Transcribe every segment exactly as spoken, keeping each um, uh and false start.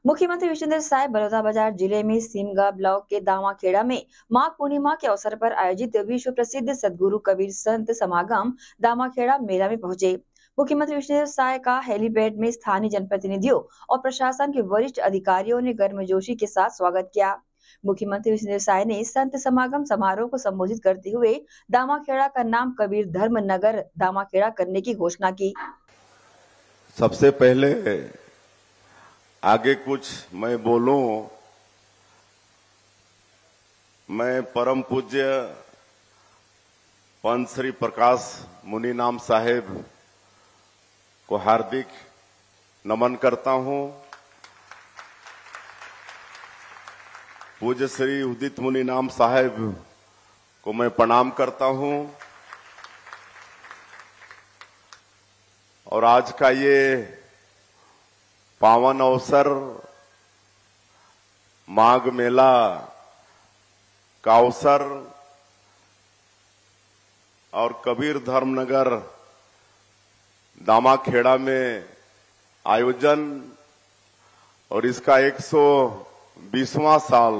मुख्यमंत्री विशेंद्र साय बलौदाबाजार जिले में सिमगा ब्लॉक के दामाखेड़ा में माघ पूर्णिमा के अवसर पर आयोजित विश्व प्रसिद्ध सद्गुरु कबीर संत समागम दामाखेड़ा मेला में पहुंचे। मुख्यमंत्री विशेंद्र साय का हेलीपैड में स्थानीय जनप्रतिनिधियों और प्रशासन के वरिष्ठ अधिकारियों ने गर्मजोशी के साथ स्वागत किया। मुख्यमंत्री विशेंद्र साय ने संत समागम समारोह को संबोधित करते हुए दामाखेड़ा का नाम कबीर धर्म नगर दामाखेड़ा करने की घोषणा की। सबसे पहले आगे कुछ मैं बोलूं, मैं परम पूज्य पंत श्री प्रकाश मुनि नाम साहेब को हार्दिक नमन करता हूं। पूज्य श्री उदित मुनि नाम साहेब को मैं प्रणाम करता हूं। और आज का ये पावन अवसर माघ मेला का अवसर और कबीर धर्मनगर दामाखेड़ा में आयोजन और इसका एक सौ बीसवां साल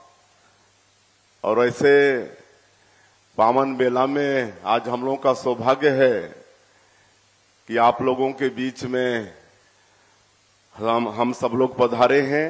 और ऐसे पावन मेला में आज हम लोगों का सौभाग्य है कि आप लोगों के बीच में हम हम सब लोग पधारे हैं।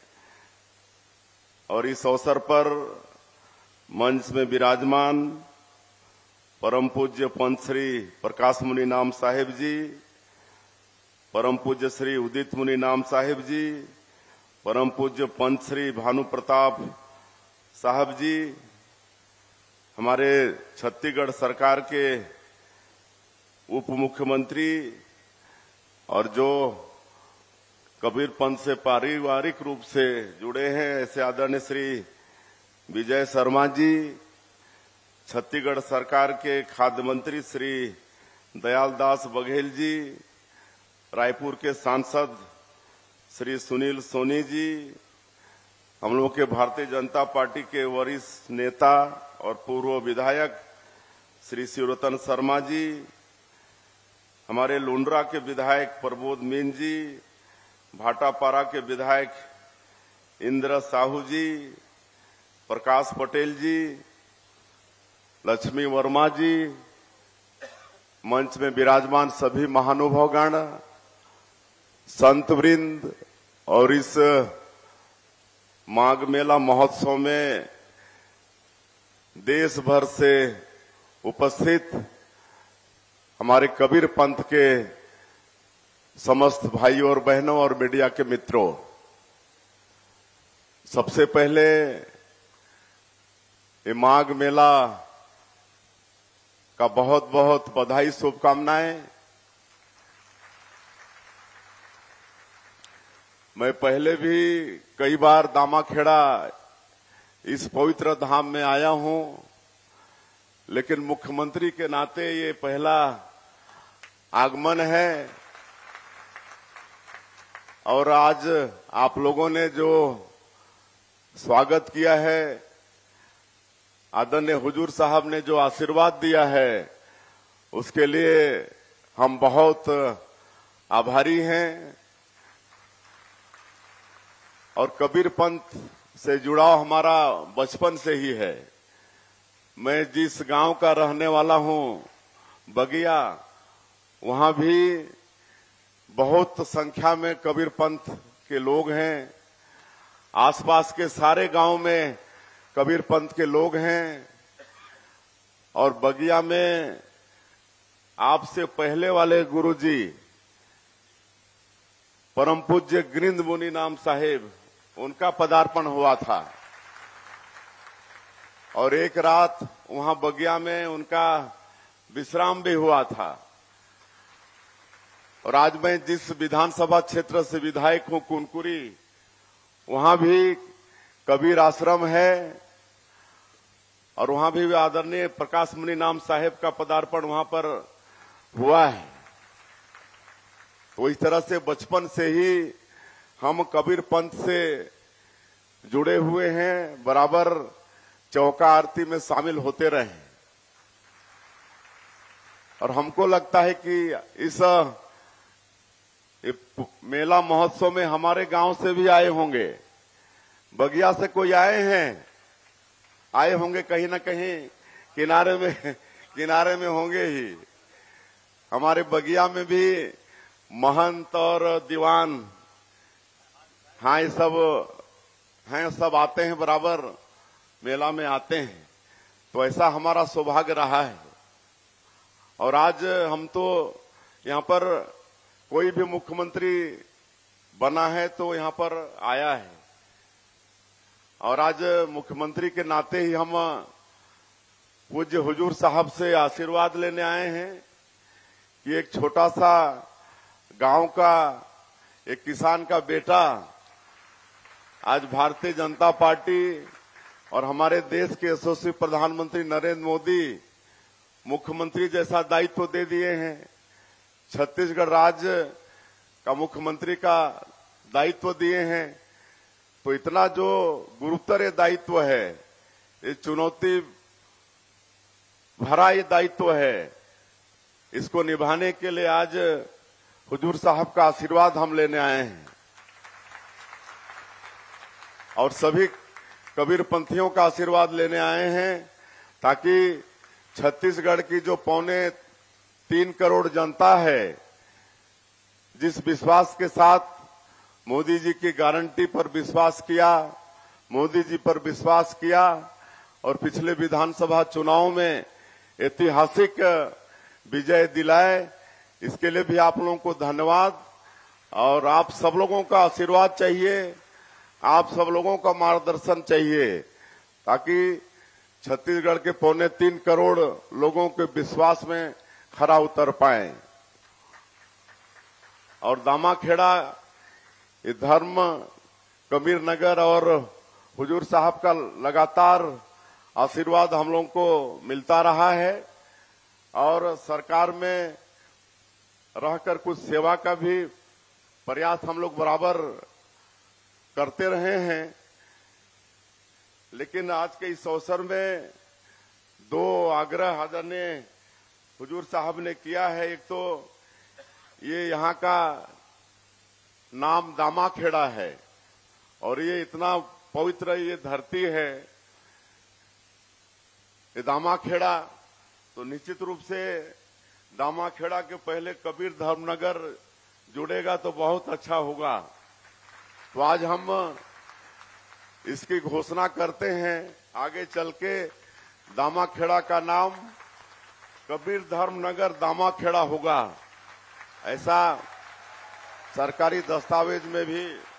और इस अवसर पर मंच में विराजमान परम पूज्य पंत श्री प्रकाश मुनि नाम साहेब जी, परम पूज्य श्री उदित मुनि नाम साहेब जी, परम पूज्य पंत श्री भानु प्रताप साहब जी, हमारे छत्तीसगढ़ सरकार के उप मुख्यमंत्री और जो कबीर पंथ से पारिवारिक रूप से जुड़े हैं ऐसे आदरणीय श्री विजय शर्मा जी, छत्तीसगढ़ सरकार के खाद्य मंत्री श्री दयाल दास बघेल जी, रायपुर के सांसद श्री सुनील सोनी जी, हम लोग के भारतीय जनता पार्टी के वरिष्ठ नेता और पूर्व विधायक श्री शिवरतन शर्मा जी, हमारे लुंड्रा के विधायक प्रबोध मीन जी, भाटापारा के विधायक इंद्र साहू जी, प्रकाश पटेल जी, लक्ष्मी वर्मा जी, मंच में विराजमान सभी महानुभावगण, संत वृंद और इस माघ मेला महोत्सव में देश भर से उपस्थित हमारे कबीर पंथ के समस्त भाइयों और बहनों और मीडिया के मित्रों, सबसे पहले ये माघ मेला का बहुत बहुत बधाई शुभकामनाएं। मैं पहले भी कई बार दामाखेड़ा इस पवित्र धाम में आया हूं, लेकिन मुख्यमंत्री के नाते ये पहला आगमन है। और आज आप लोगों ने जो स्वागत किया है, आदरणीय हुजूर साहब ने जो आशीर्वाद दिया है, उसके लिए हम बहुत आभारी हैं। और कबीर पंथ से जुड़ाव हमारा बचपन से ही है। मैं जिस गांव का रहने वाला हूं, बगिया, वहां भी बहुत संख्या में कबीर पंथ के लोग हैं। आसपास के सारे गांव में कबीर पंथ के लोग हैं। और बगिया में आपसे पहले वाले गुरुजी परम पूज्य गिरिंद मुनि नाम साहेब, उनका पदार्पण हुआ था और एक रात वहां बगिया में उनका विश्राम भी हुआ था। और आज मैं जिस विधानसभा क्षेत्र से विधायक हूं, कुनकुरी, वहां भी कबीर आश्रम है और वहां भी आदरणीय प्रकाश मुनि नाम साहेब का पदार्पण वहां पर हुआ है। तो इस तरह से बचपन से ही हम कबीर पंथ से जुड़े हुए हैं, बराबर चौका आरती में शामिल होते रहे। और हमको लगता है कि इस ये मेला महोत्सव में हमारे गांव से भी आए होंगे, बगिया से कोई आए हैं, आए होंगे कहीं ना कहीं किनारे में किनारे में होंगे ही। हमारे बगिया में भी महंत और दीवान, हाँ ये सब हैं, सब आते हैं, बराबर मेला में आते हैं। तो ऐसा हमारा सौभाग्य रहा है। और आज हम तो यहाँ पर कोई भी मुख्यमंत्री बना है तो यहाँ पर आया है, और आज मुख्यमंत्री के नाते ही हम पूज्य हुजूर साहब से आशीर्वाद लेने आए हैं कि एक छोटा सा गांव का एक किसान का बेटा आज भारतीय जनता पार्टी और हमारे देश के यशस्वी प्रधानमंत्री नरेंद्र मोदी मुख्यमंत्री जैसा दायित्व दे दिए हैं। छत्तीसगढ़ राज्य का मुख्यमंत्री का दायित्व दिए हैं। तो इतना जो गुरुतर दायित्व है, ये चुनौती भरा ये दायित्व है, इसको निभाने के लिए आज हुजूर साहब का आशीर्वाद हम लेने आए हैं। और सभी कबीरपंथियों का आशीर्वाद लेने आए हैं, ताकि छत्तीसगढ़ की जो पौने तीन करोड़ जनता है, जिस विश्वास के साथ मोदी जी की गारंटी पर विश्वास किया, मोदी जी पर विश्वास किया और पिछले विधानसभा चुनाव में ऐतिहासिक विजय दिलाए, इसके लिए भी आप लोगों को धन्यवाद। और आप सब लोगों का आशीर्वाद चाहिए, आप सब लोगों का मार्गदर्शन चाहिए, ताकि छत्तीसगढ़ के पौने तीन करोड़ लोगों के विश्वास में खरा उतर पाए। और दामाखेड़ा ये धर्म कबीर नगर और हुजूर साहब का लगातार आशीर्वाद हम लोगों को मिलता रहा है, और सरकार में रहकर कुछ सेवा का भी प्रयास हम लोग बराबर करते रहे हैं। लेकिन आज के इस अवसर में दो आग्रह आदरणीय हुजूर साहब ने किया है। एक तो ये यहाँ का नाम दामाखेड़ा है, और ये इतना पवित्र ये धरती है, ये दामाखेड़ा, तो निश्चित रूप से दामाखेड़ा के पहले कबीर धर्मनगर जुड़ेगा तो बहुत अच्छा होगा। तो आज हम इसकी घोषणा करते हैं, आगे चल के दामाखेड़ा का नाम कबीर धर्मनगर दामाखेड़ा होगा, ऐसा सरकारी दस्तावेज में भी